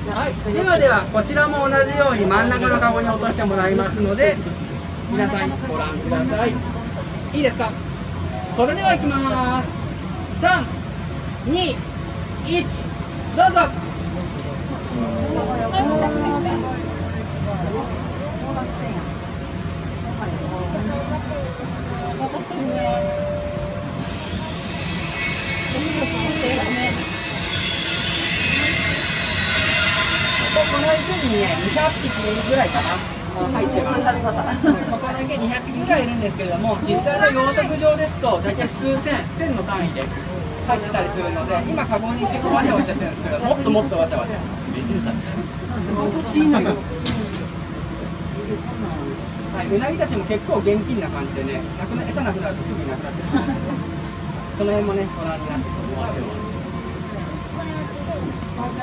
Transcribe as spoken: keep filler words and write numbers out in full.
はい、ではではこちらも同じように真ん中のカゴに落としてもらいますので、皆さんご覧ください。いいですか？それではいきます。さん、に、いち、どうぞ。この池にね、にひゃくぴきぐらいかな。入ってます。ここの池にひゃくぴきぐらいいるんですけれども、実際の養殖場ですと大体数千、千の単位で入ってたりするので、今カゴに結構わちゃわちゃしてるんですけど、もっともっとわちゃわちゃ。はい、うなぎたちも結構現金な感じでね、なくな餌なくなるとすぐになくなってしまうので、その辺もね、ご覧になってもらってます。